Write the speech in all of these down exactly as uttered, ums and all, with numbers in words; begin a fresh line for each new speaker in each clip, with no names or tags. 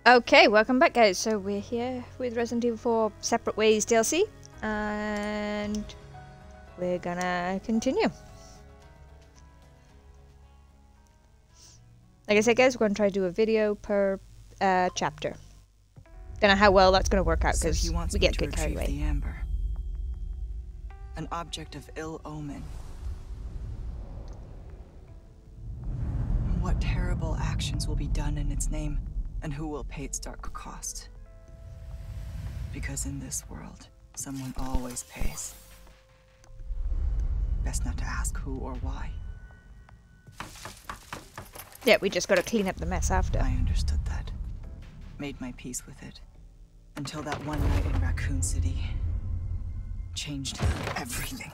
Okay, welcome back guys. So we're here with Resident Evil four Separate Ways D L C, and we're gonna continue. Like I said guys, we're gonna try to do a video per uh, chapter. Don't know how well that's gonna work out because
so
we get to get carried away.
The amber, an object of ill omen. What terrible actions will be done in its name? And who will pay its dark cost? Because in this world, someone always pays. Best not to ask who or why.
Yeah, we just gotta clean up the mess after.
I understood that. Made my peace with it. Until that one night in Raccoon City changed everything.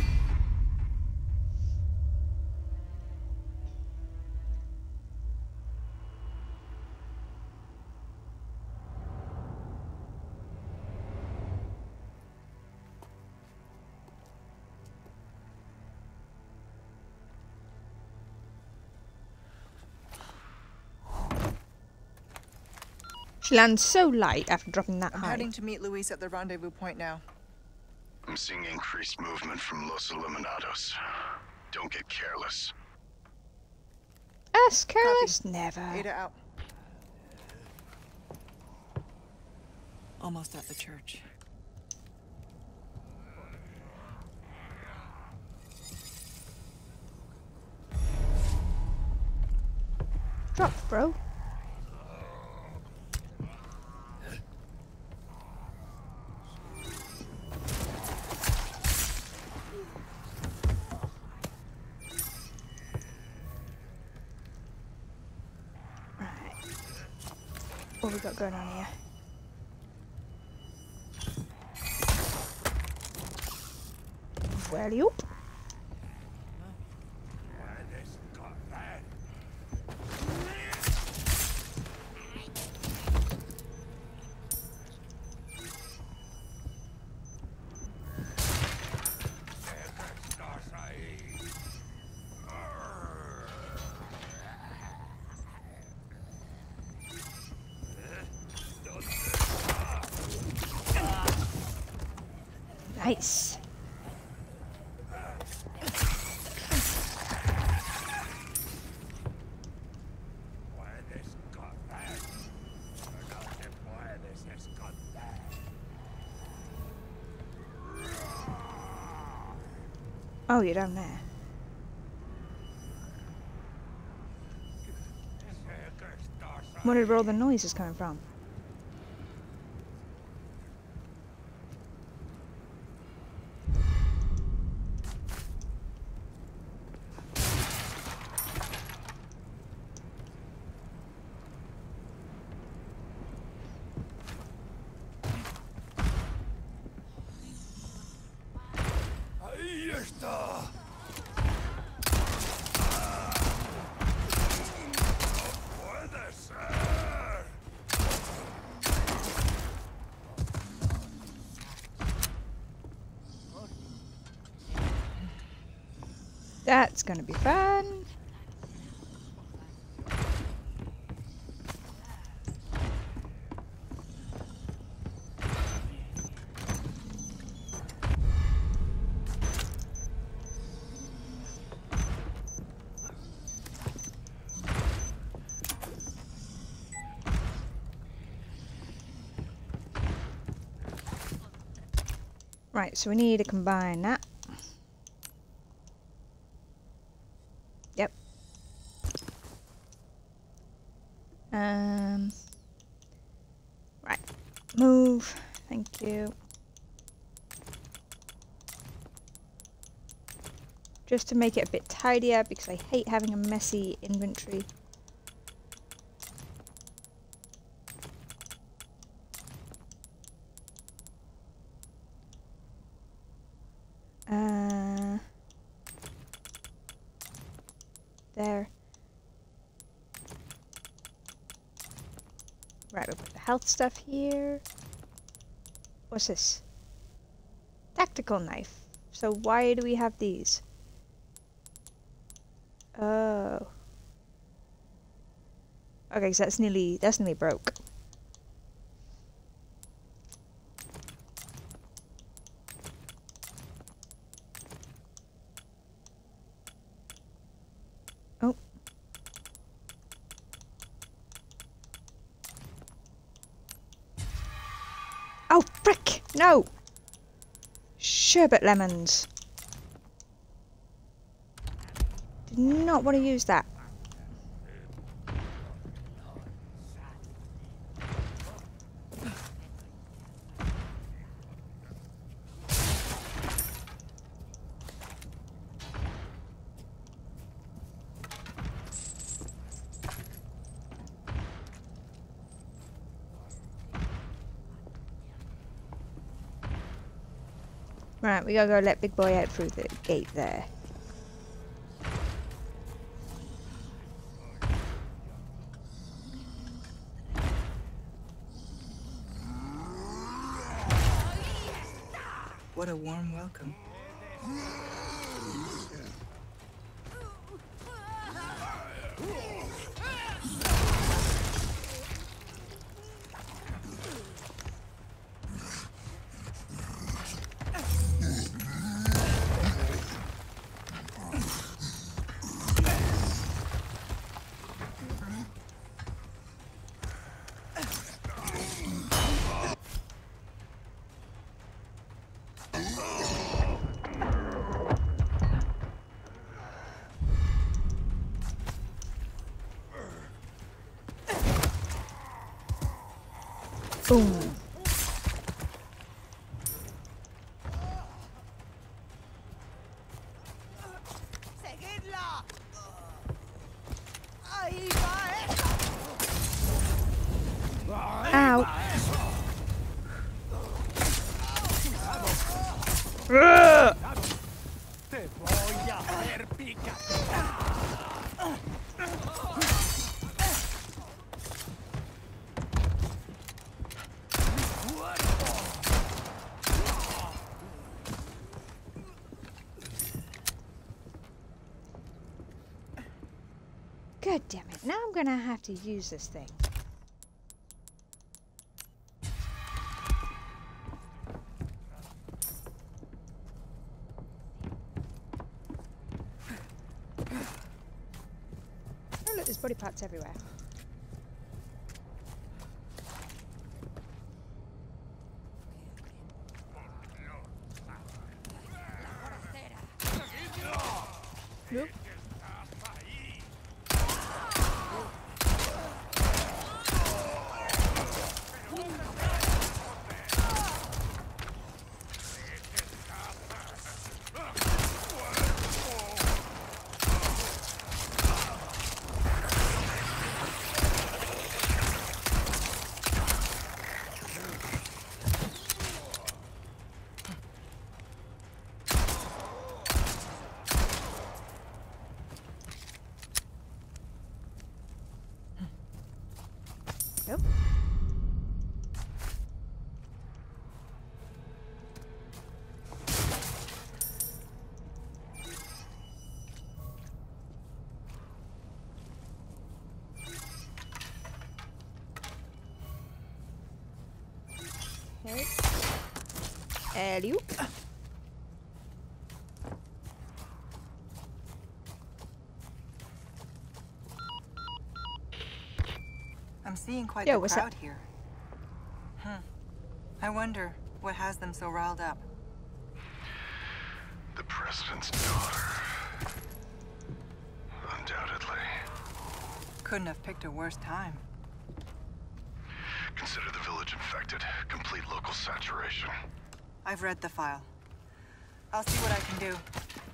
She lands so light after dropping that
I'm
high.
heading to meet Luis at the rendezvous point now.
I'm seeing increased movement from Los Illuminados. Don't get careless.
Us careless?
Copy.
Never.
Ada out. Almost at the church.
Drop, bro. What we got going on here? Well, you. Nice. Oh, you're down there. Wondered where all the noise is coming from. That's gonna be fun. Right, so we need to combine that. Yep. Um. Right. Move. Thank you. Just to make it a bit tidier because I hate having a messy inventory. Uh. There. Right, we'll put the health stuff here. What's this? Tactical knife. So why do we have these? Oh. Okay, so that's nearly that's nearly broke. Oh, frick! No! Sherbet lemons. Did not want to use that. Right, we gotta go let Big Boy out through the gate there.
What a warm welcome.
Boom.
¡Seguidla! ¡Ahí va, eh!
Ow.
¡Te voy a hacer pica!
God damn it. Now I'm gonna have to use this thing. Oh look, there's body parts everywhere. Nope. Nope. Okay. Hello.
I'm seeing quite
Yo,
the
what's
crowd
up?
here. Hmm. I wonder what has them so riled up.
The President's daughter. Undoubtedly.
Couldn't have picked a worse time.
Consider the village infected. Complete local saturation.
I've read the file. I'll see what I can do.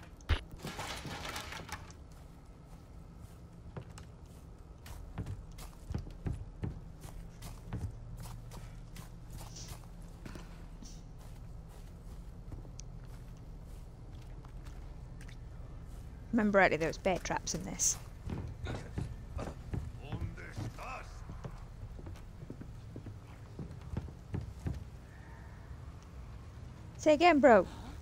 Remember rightly, there was bear traps in this. Say again, bro.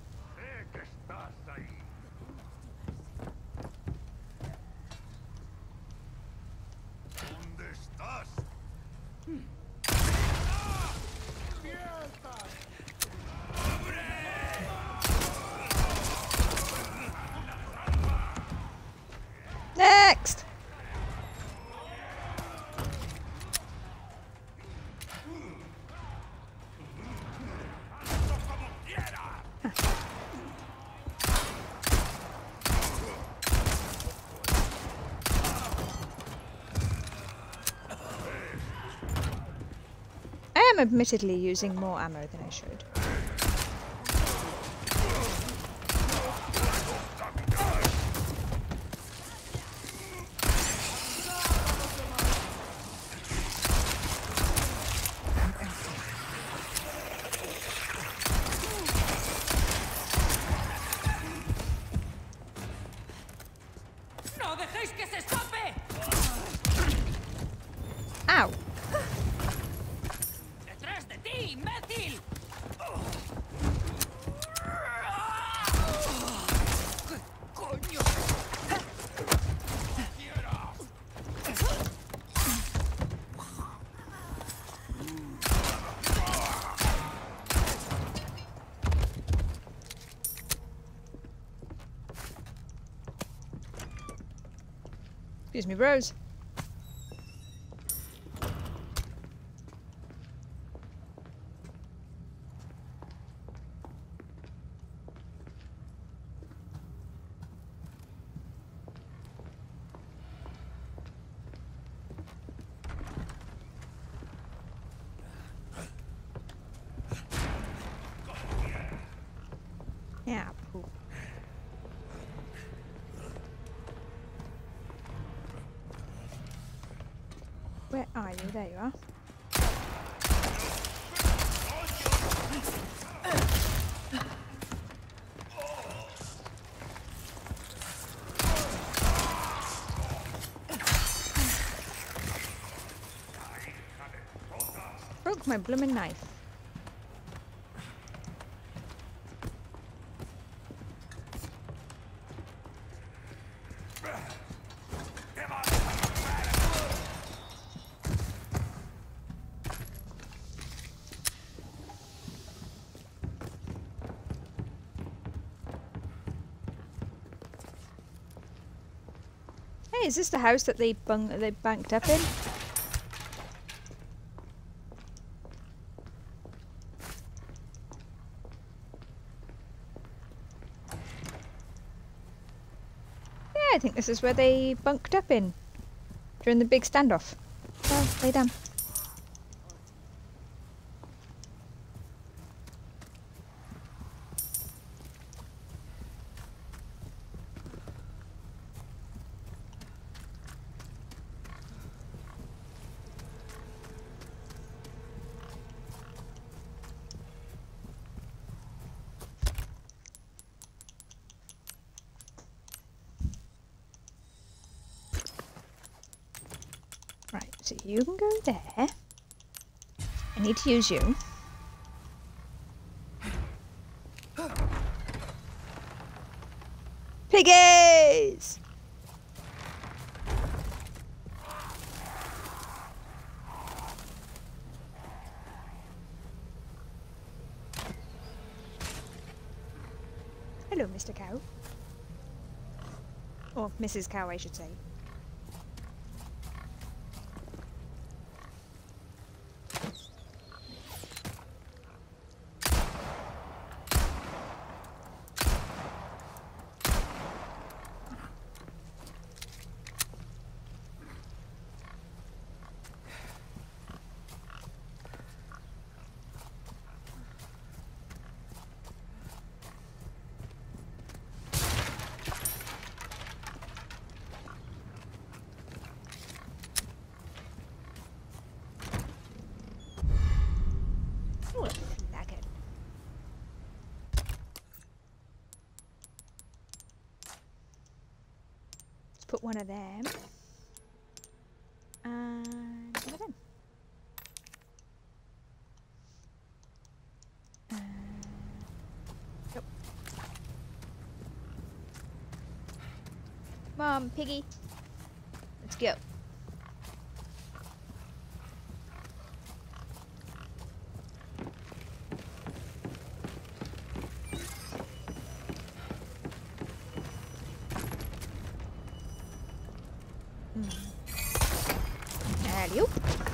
Next! I am admittedly using more ammo than I should.
¡No dejéis que se escape!
Ow!
¡Detrás de ti, imbécil! ¿Qué coño?
Excuse me, bros. Yeah, poop. Where are you? There you are. Broke my bloomin' knife. Hey, is this the house that they bung they banked up in? Yeah, I think this is where they bunked up in during the big standoff. Well, lay down. Right, so you can go there. I need to use you. Piggies! Hello, Mister Cow. Or Missus Cow, I should say. Oh, flagon. Let's put one of them. And one of them. And... Nope. Come on, piggy. Let's go. Alley-oop.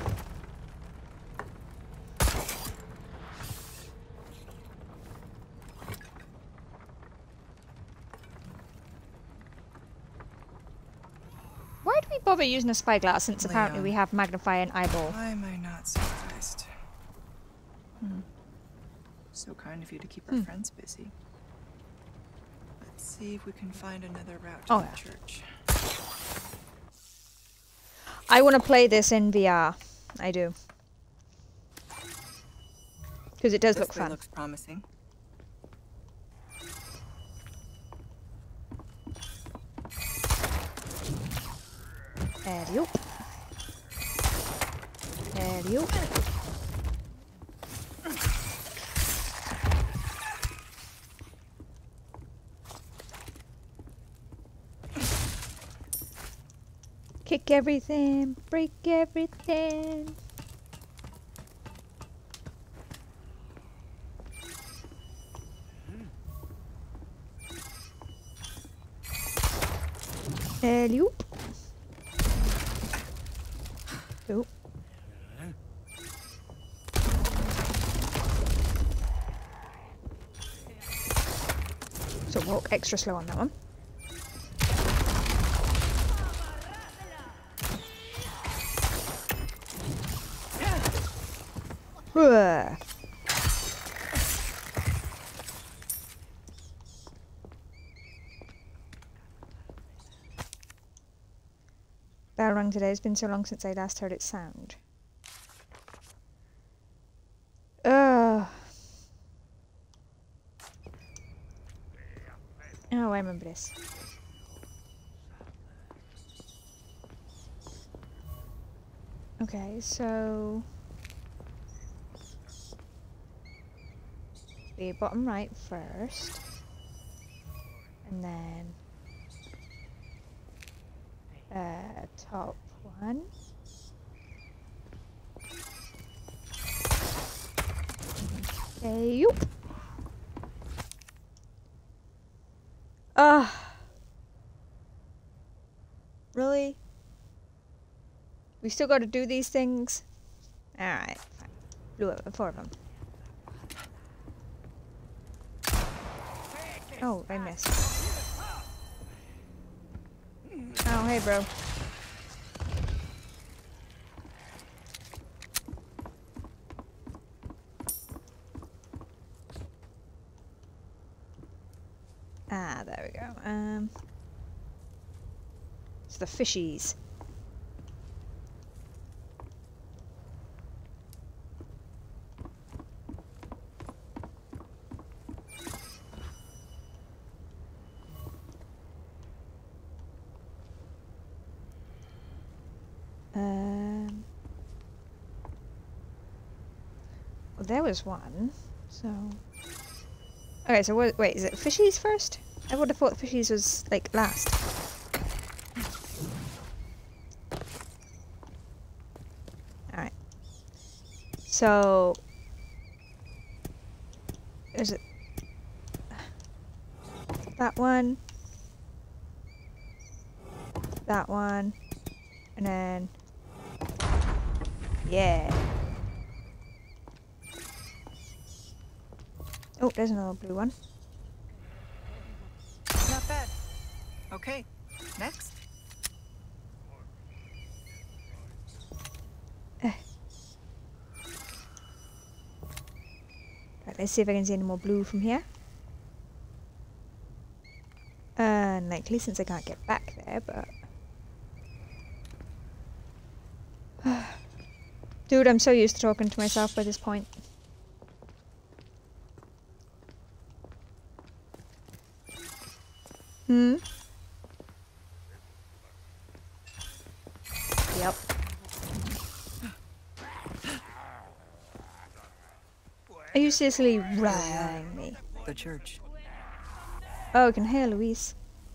Why do we bother using a spyglass since apparently
Leon.
we have magnify and eyeball?
Why am I not surprised? So kind of you to keep our friends busy. Let's see if we can find another route to
Oh,
the
yeah.
church.
I want to play this in V R. I do. Because it does
This
look
way
fun.
looks promising.
Alley-oop. Alley-oop. Kick everything, break everything. Alley-oop. Oop. So walk extra slow on that one. Ugh. Bell rang today. It's been so long since I last heard its sound. Ugh. Oh, I remember this. Okay, so the bottom right first, and then uh, top one. Okay, yoop. Ah, really? We still got to do these things? Alright, fine. Blew up four of them. Oh, I missed. Oh, hey, bro. Ah, there we go. Um, it's the fishies. Um, well, there was one. So, okay. So what, wait, is it fishies first? I would have thought fishies was like last. All right. So, is it that one? That one, and then. Yeah. Oh, there's another blue one.
Not bad. Okay, next.
Eh. Right, let's see if I can see any more blue from here. Uh, Unlikely since I can't get back there, but. Dude, I'm so used to talking to myself by this point. Hmm? Yep. Are you seriously rang me?
The church.
Oh, I can hear Luis.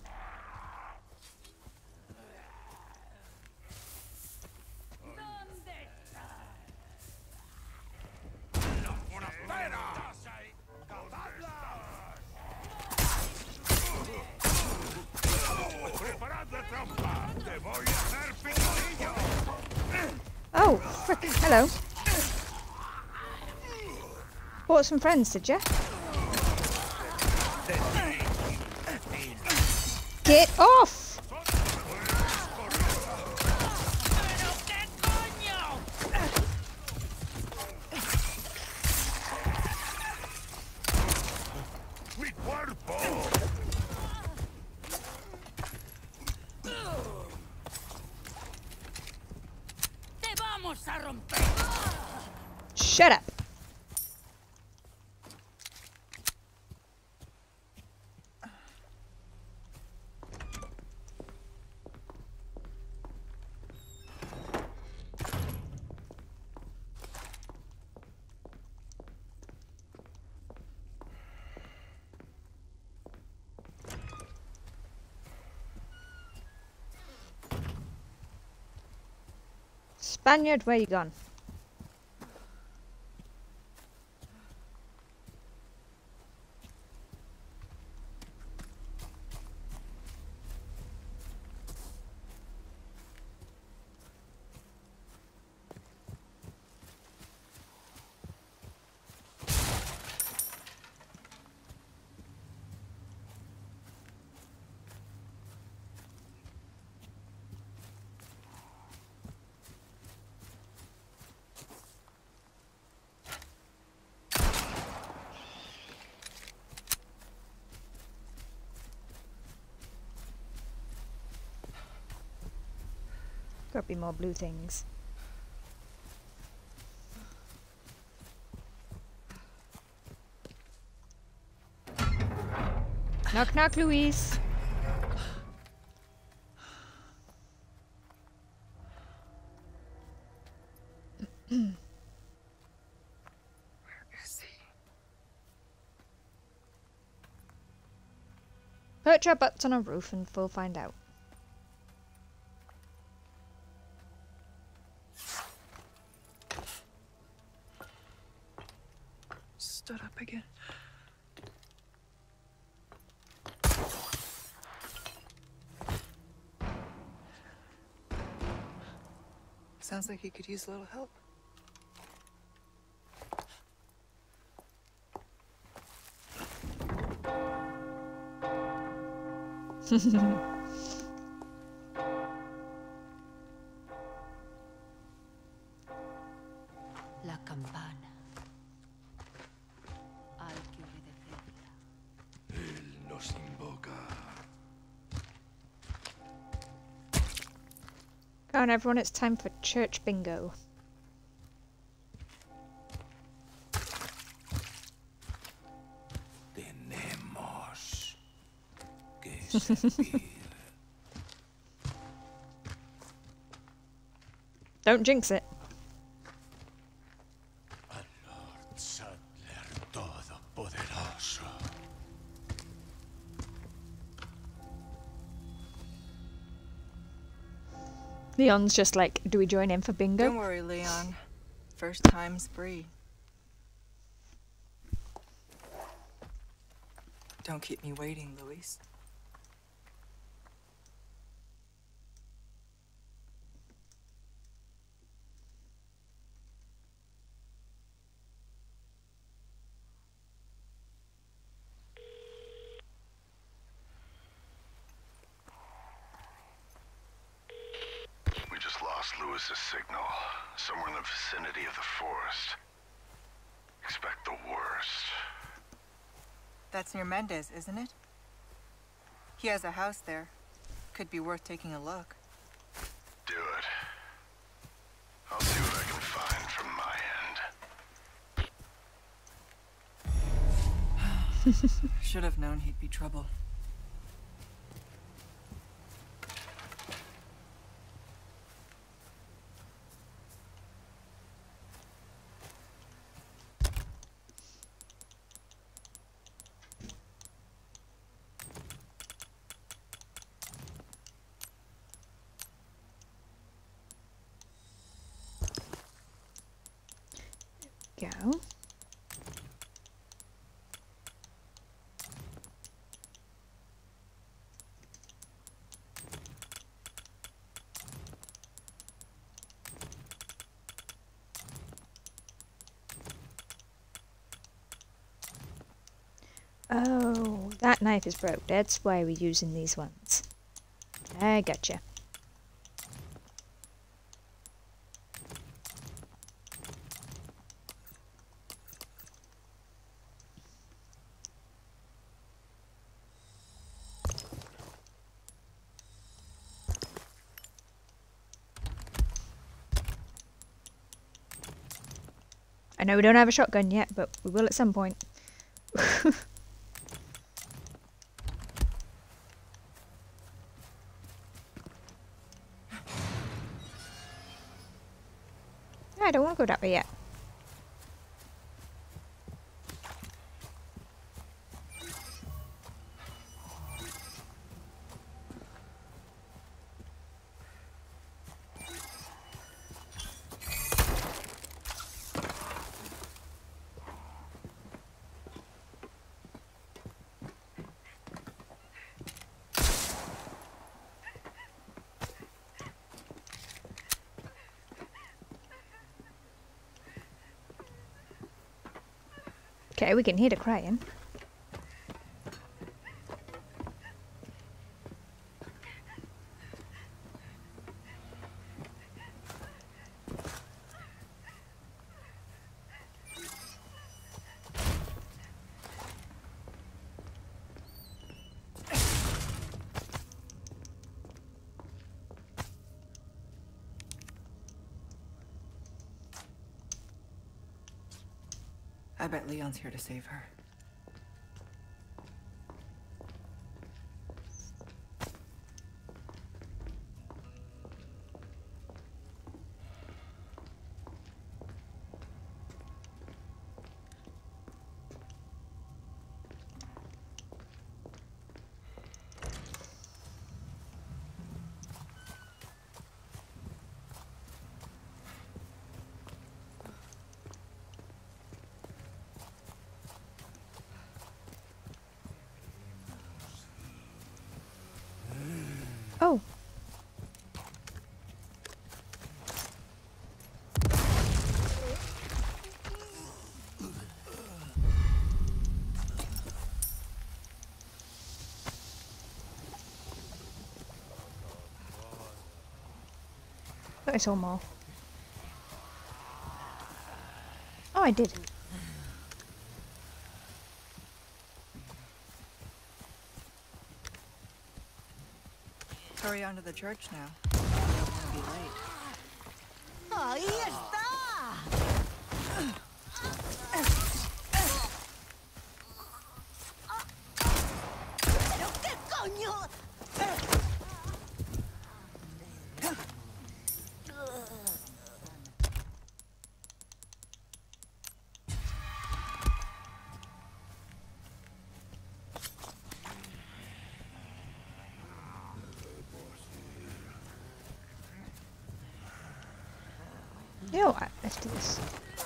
Oh, frick. Hello. Bought some friends, did you? Get off! Shut up. Spaniard, where you gone? Gotta be more blue things. Knock knock, Louise.
Where is he?
Perch our butts on a roof and we'll find out.
Stood up again. Sounds like he could use a little help.
La campana. Hay que obedecerla.
Él nos invoca.
Come on, everyone, it's time for church bingo.
Tenemos que servir.
Don't jinx it.
Al Lord Sadler Todopoderoso.
Leon's just like, do we join in for bingo?
Don't worry, Leon. First time's free. Don't keep me waiting, Luis.
We just lost Lewis's signal. Somewhere in the vicinity of the forest. Expect the worst.
That's near Mendez, isn't it? He has a house there. Could be worth taking a look.
Do it. I'll see what I can find from my end.
Should have known he'd be trouble.
Go. Oh, that knife is broke. That's why we're using these ones. I gotcha. I know we don't have a shotgun yet, but we will at some point. I don't want to go that way yet. Okay, we can hear the crying.
I bet Leon's here to save her.
Oh. I saw more. Oh, I did.
Hurry on to the church now. I don't want to be late.
¡Ahí está! ¿Pero qué coño?
You know what? Let's do this.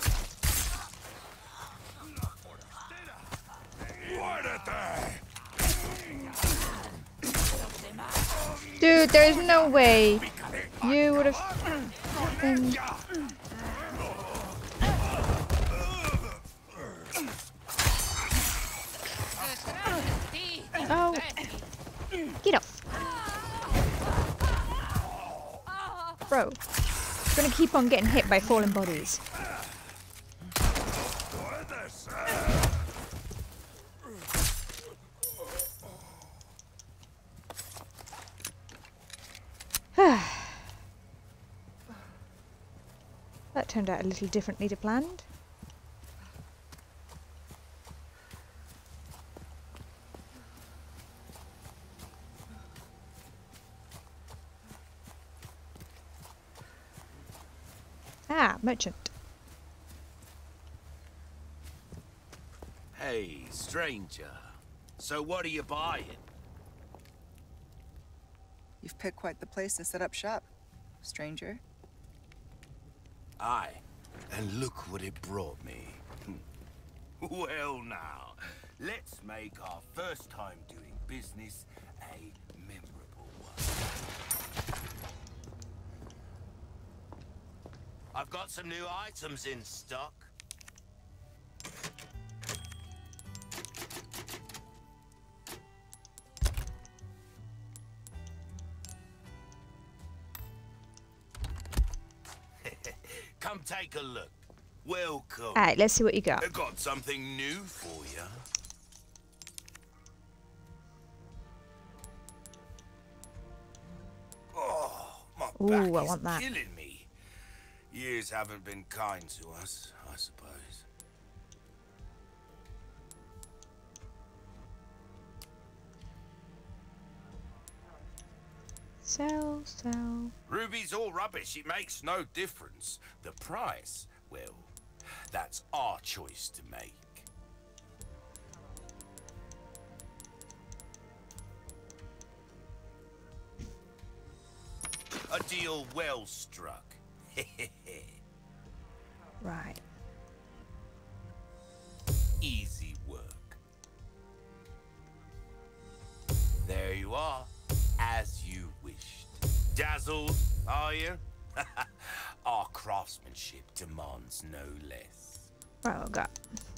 Dude, there's no way you would have been... Oh, get off, bro. I'm gonna keep on getting hit by fallen bodies. That turned out a little differently to planned. Ah, merchant.
Hey, stranger. So what are you buying?
You've picked quite the place to set up shop, stranger.
Aye, and look what it brought me. Well now, let's make our first time doing business a memorable one. I've got some new items in stock. Come take a look. Welcome.
Alright, let's see what you got.
I got something new for you. Oh, my
Ooh,
back
I
is
want that.
killing me. Years haven't been kind to us, I suppose.
Sell, sell.
Ruby's all rubbish. It makes no difference. The price, well, that's our choice to make. A deal well struck.
Right.
Easy work. There you are, as you wished. Dazzled, are you? Our craftsmanship demands no less.
Right, what we got?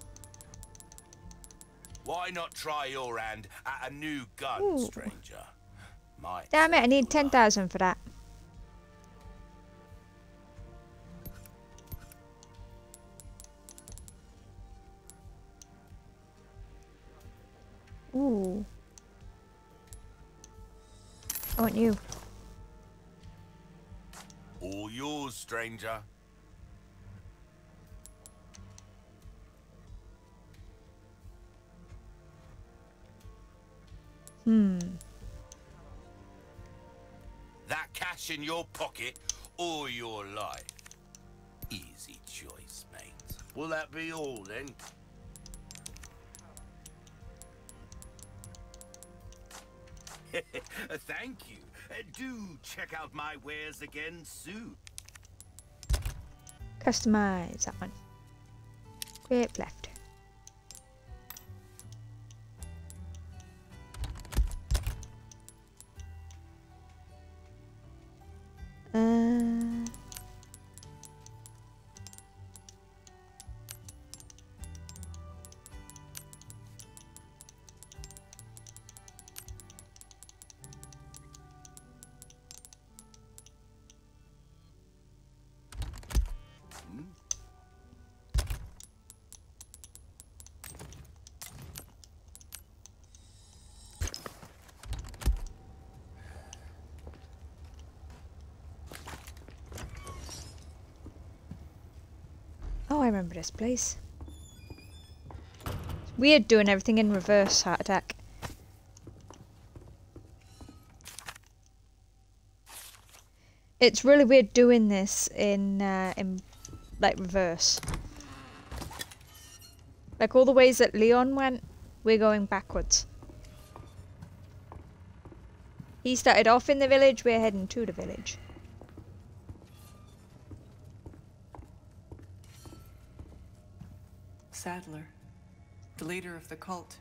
Why not try your hand at a new gun,
Ooh.
stranger? Might
Damn it, I
save
need
your
ten
life.
thousand for that. Ooh. I want you.
All yours, stranger.
Hmm.
That cash in your pocket or your life? Easy choice, mate. Will that be all then? Thank you. Uh, do check out my wares again soon.
Customize that one. Grape left. Uh, oh, I remember this place. It's weird doing everything in reverse, Heart Attack. It's really weird doing this in uh, in like reverse. Like all the ways that Leon went, we're going backwards. He started off in the village, we're heading to the village.
Sadler, the leader of the cult.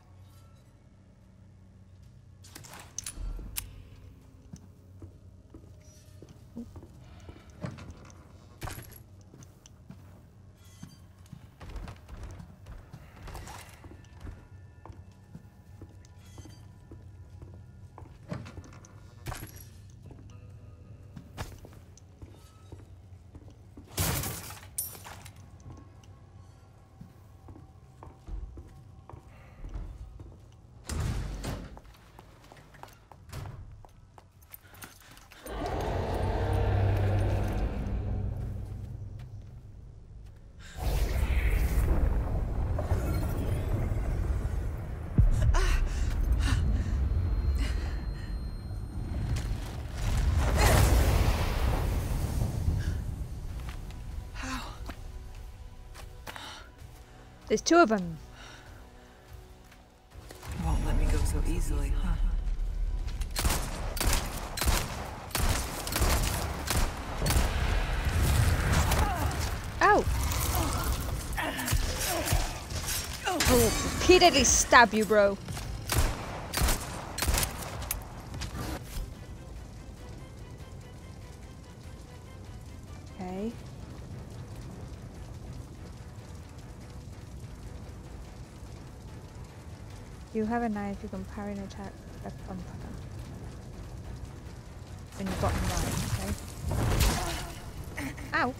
There's two of them.
Won't let me go so easily, huh?
Ow! Oh, repeatedly stab you, bro. Okay. You have a knife, you can parry an attack with a bumper. In the bottom right, okay? Ow!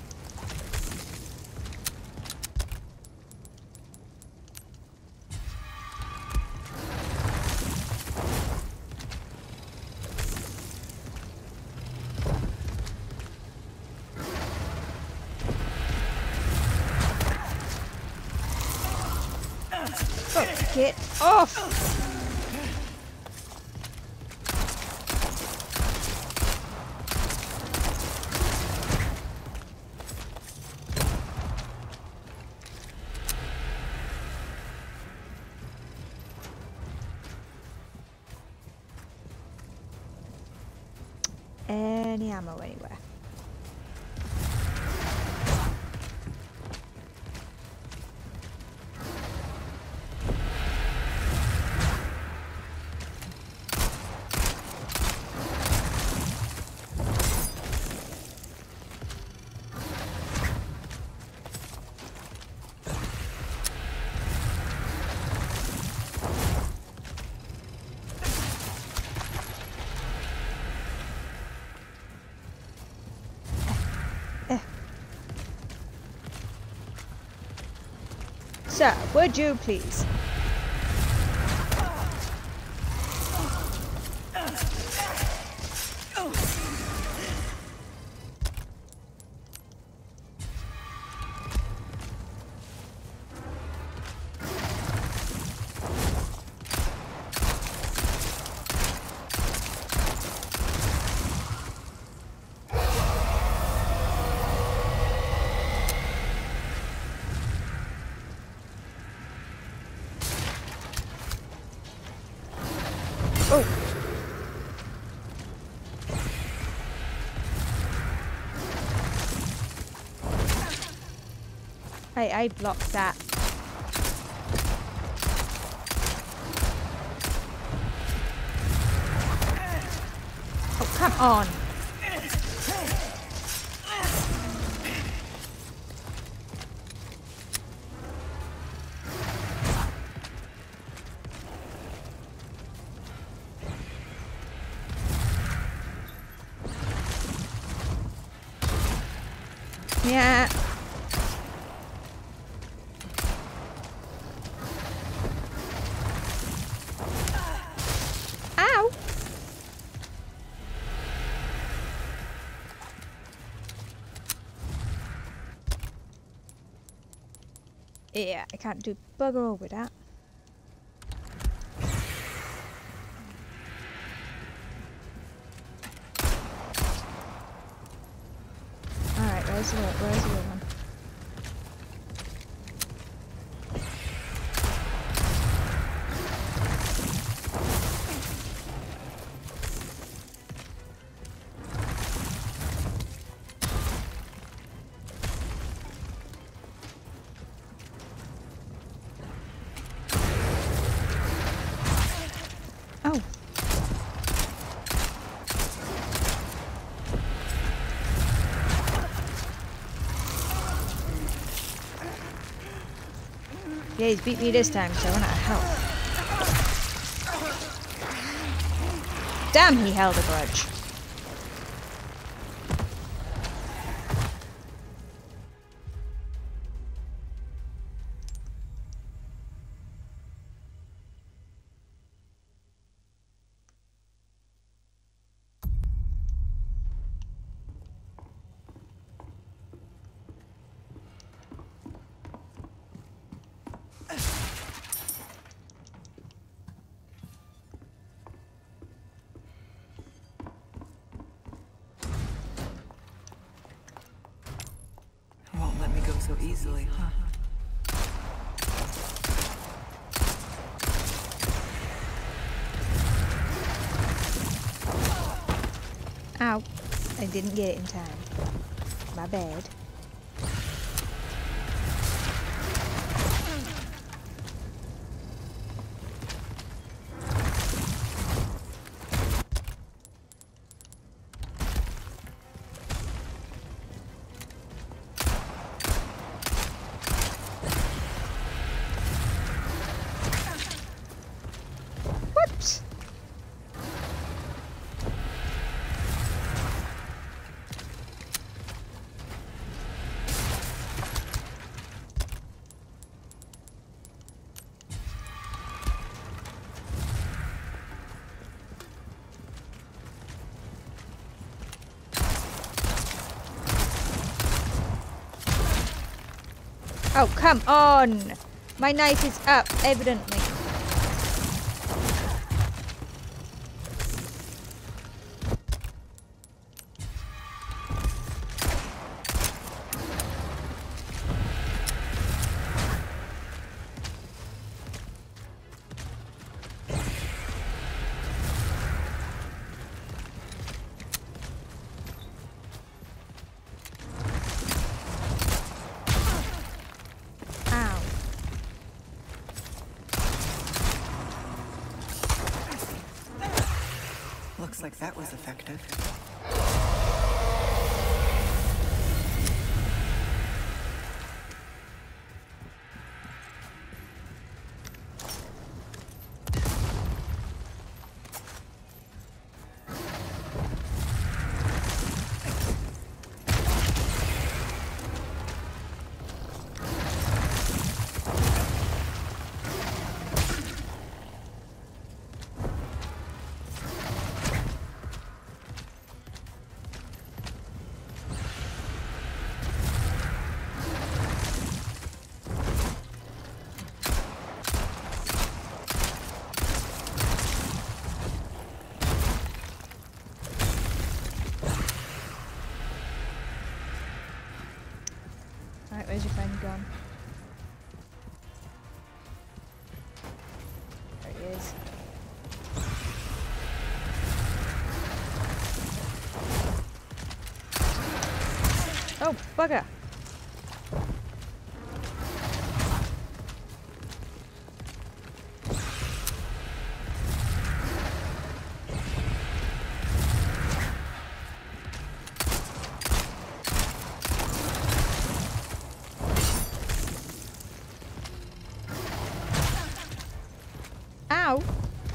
Oh, get off! any ammo anywhere. Sir, would you please? Oh. Hey, I blocked that. Oh, come on. Yeah. Ow. Yeah, I can't do bugger all with that. Alright, where's the where's the other one? Oh. Yeah, he's beat me this time, so I run out of health. Damn, he held a grudge.
Won't let me go so easily, huh?
Ow. I didn't get it in time. My bad. Whoops. Oh, come on! My knife is up, evidently.
Looks like that was effective.
Right, where's your friend gone? There he is. Oh, bugger! Ow!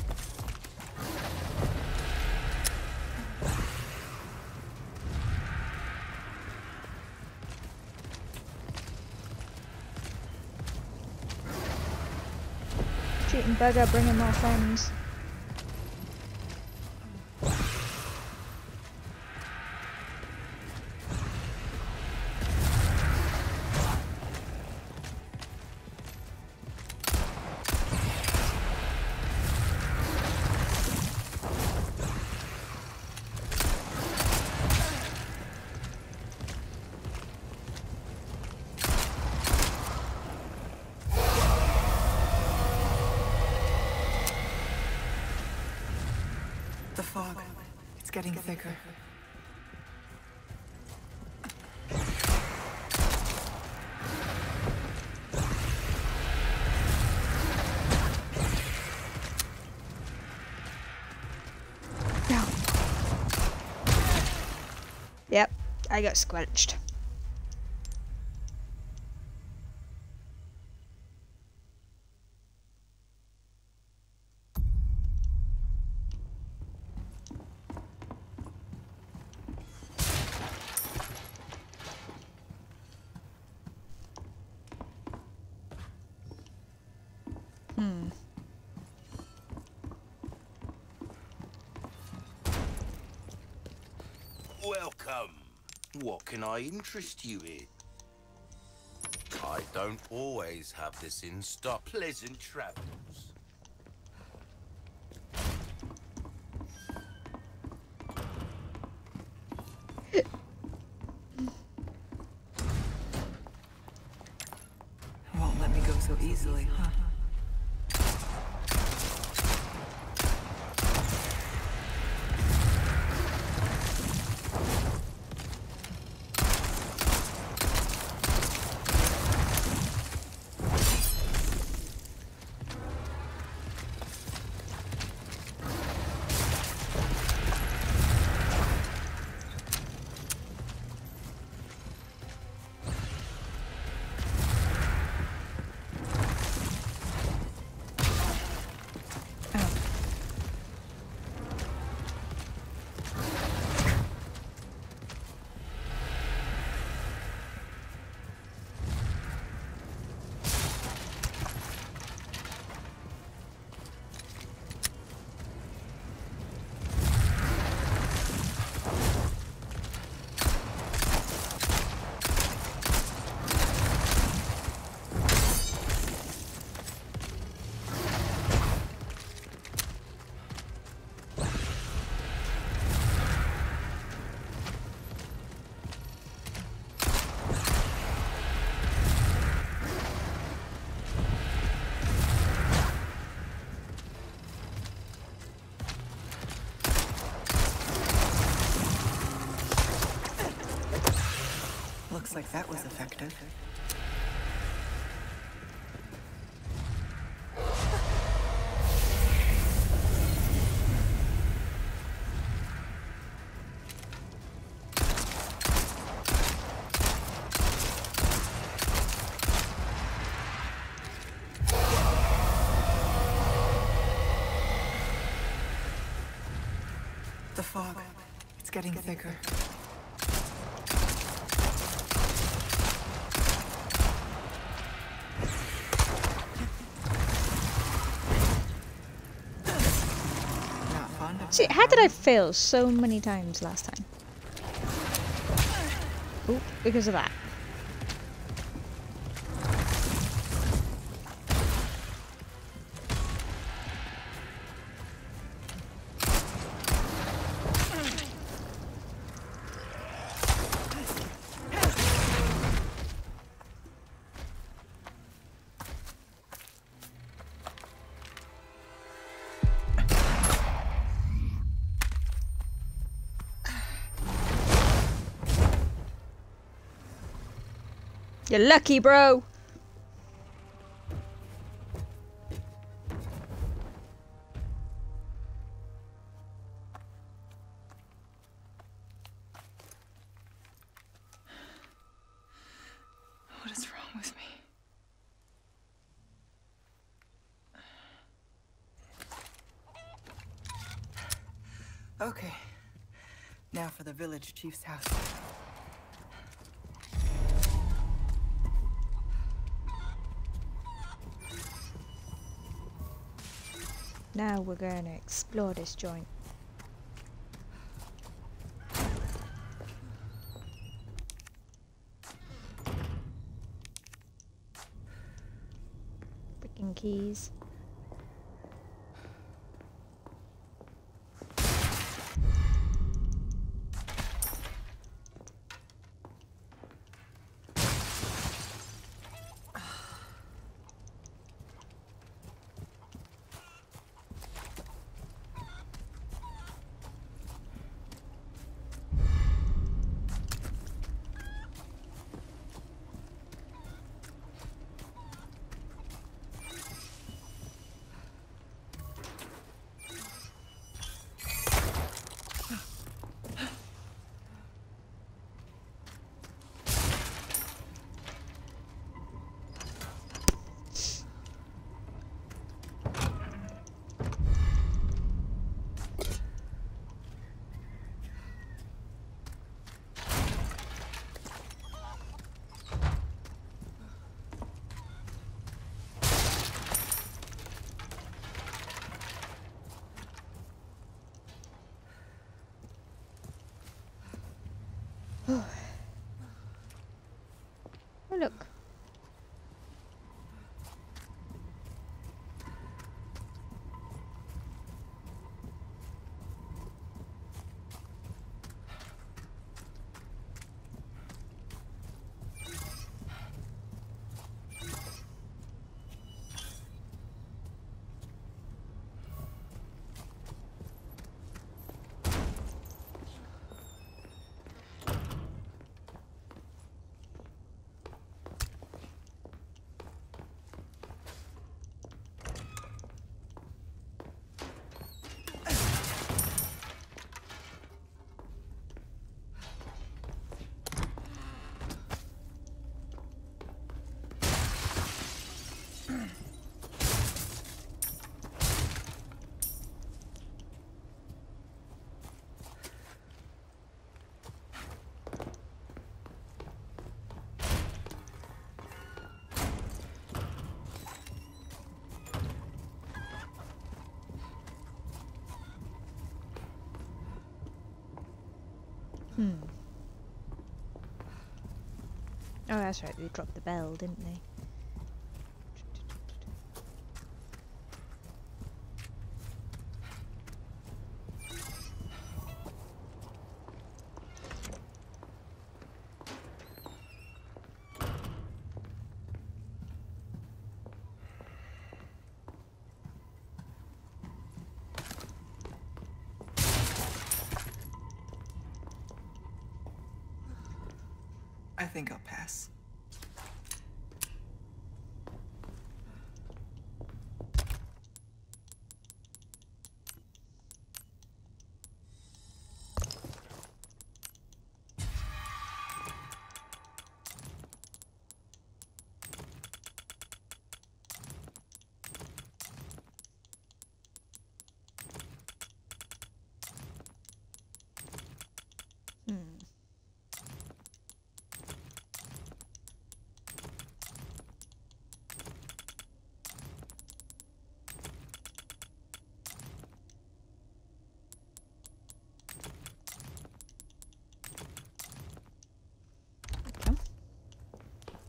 Cheating bugger, bringing more friends.
The fog. It's getting thicker.
No. Yep, I got squelched. Hmm.
Welcome. What can I interest you in? I don't always have this in stock. Pleasant travels.
Won't let me go so easily, huh? Looks like that was effective. The fog. It's getting thicker. Not fond of
See,
that,
how did
are
I
you?
fail so many times last time? Oh, because of that. You're lucky, bro.
What is wrong with me? Okay. Now for the village chief's house.
Now we're gonna explore this joint. Freaking keys. Oh, look. Hmm. Oh, that's right. They dropped the bell, didn't they?
I think I'll pass.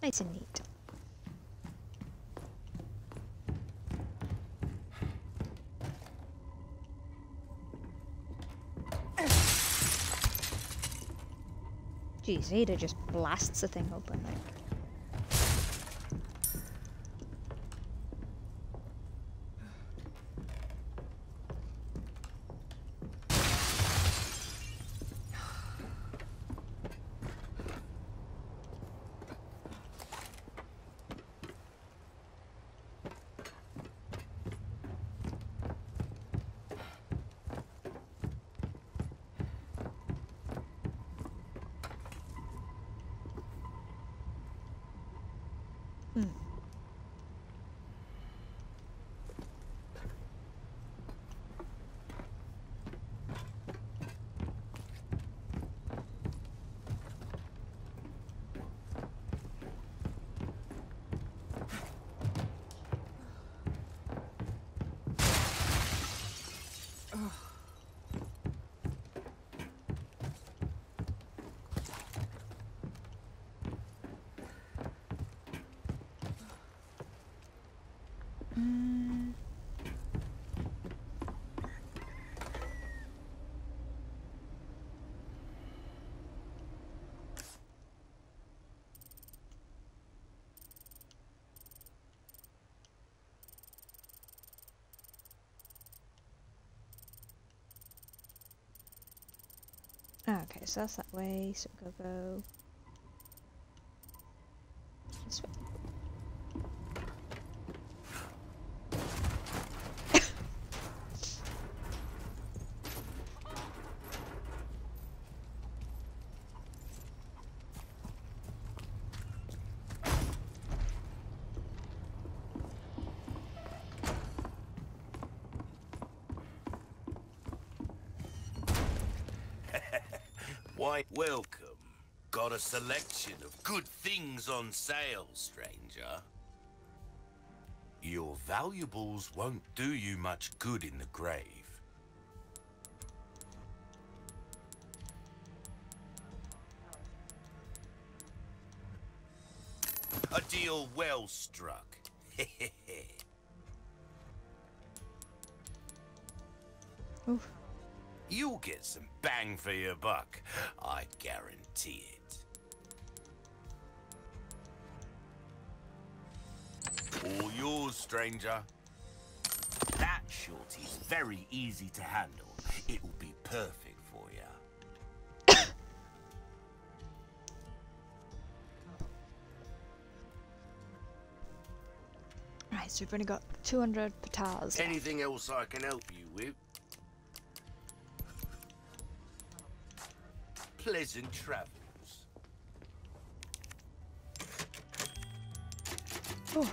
Nice and neat. Jeez, Ada just blasts the thing open like. Hmm. Mm. Okay, so that's that way, so go go this way.
Why, welcome. Got a selection of good things on sale, stranger. Your valuables won't do you much good in the grave. A deal well struck.
Oof.
You'll get some bang for your buck, I guarantee it. All yours, stranger. That shorty's very easy to handle. It will be perfect for you.
Right, so we've only got two hundred petals.
Anything else I can help you with? Pleasant travels.
Oh.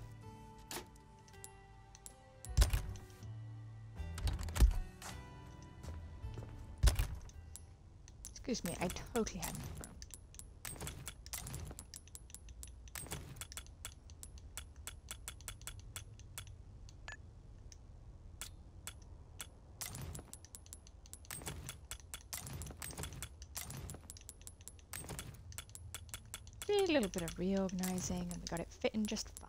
Excuse me, I totally had no room. A little bit of reorganizing and we got it fitting just fine.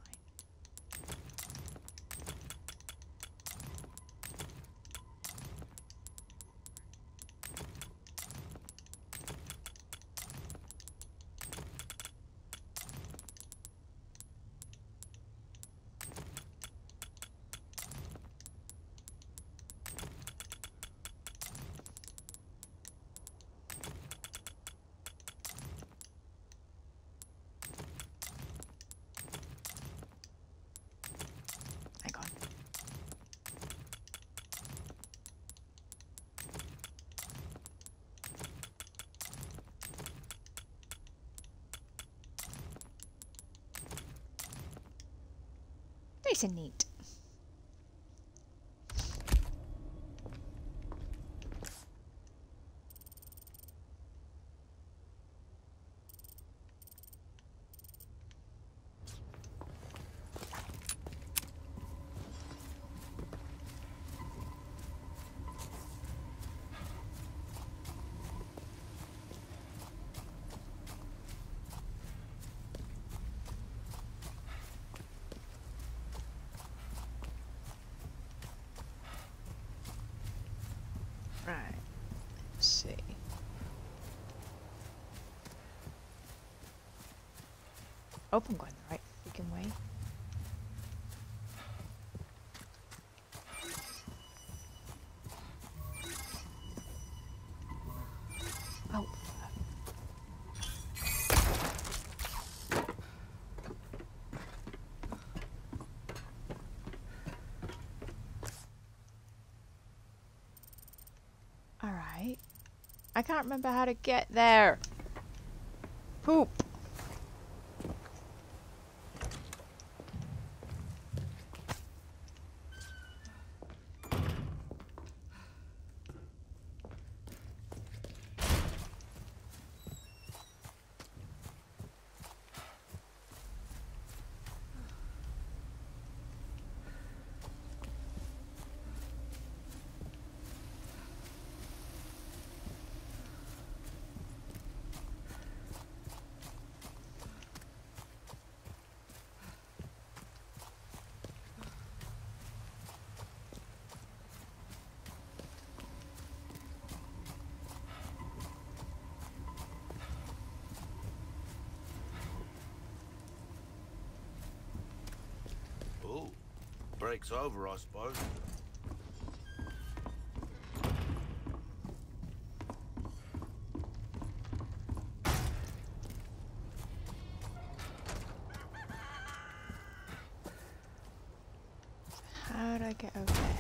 Nice and neat. Hope I'm going the right freaking way. Oh. Alright. I can't remember how to get there. Poop.
Oh, break's over, I suppose.
How do I get over there?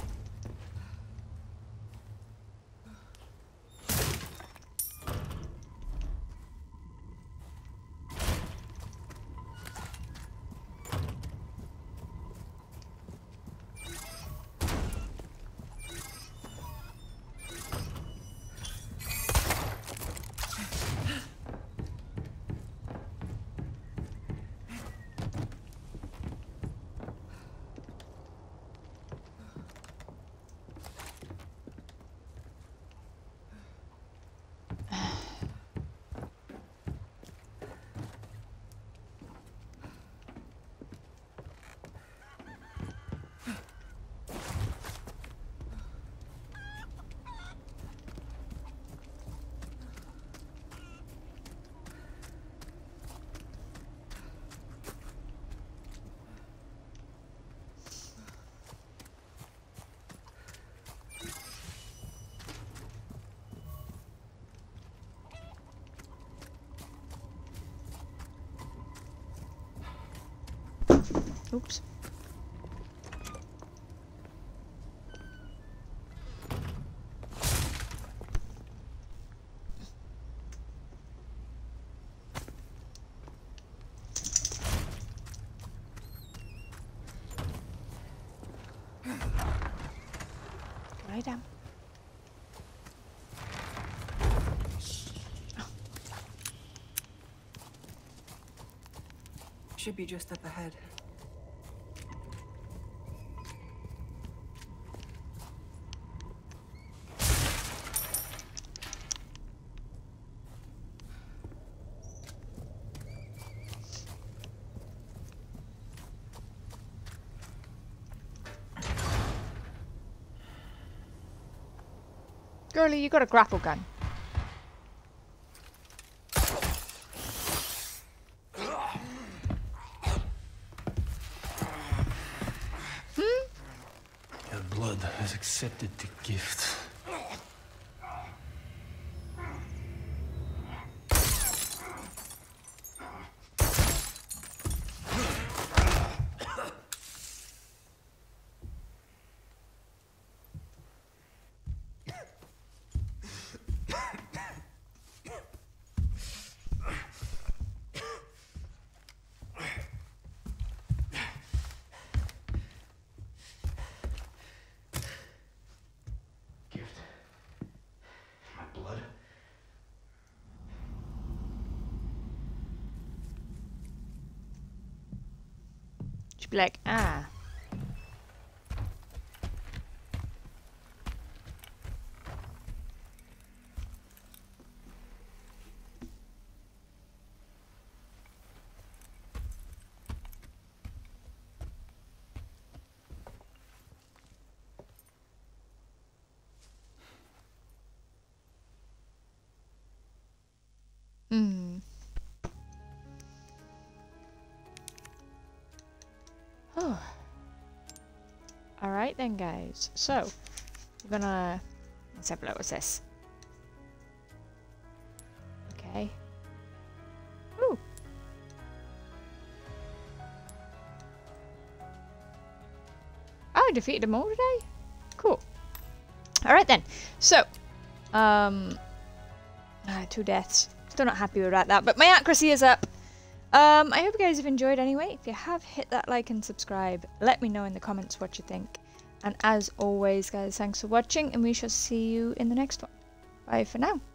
Oops. Lie down.
Should be just up ahead.
Girlie, you got a grapple gun.
Your blood has accepted the gift.
She'd be like, ah. Hmm. Oh. Alright then, guys. So, we're gonna... Let's have a look. What's this? Okay. Ooh. Oh, I defeated them all today? Cool. Alright then. So, um... ah, two deaths. Still not happy with that, but my accuracy is up. Um, I hope you guys have enjoyed anyway. If you have, hit that like and subscribe. Let me know in the comments what you think. And as always, guys, thanks for watching, and we shall see you in the next one. Bye for now.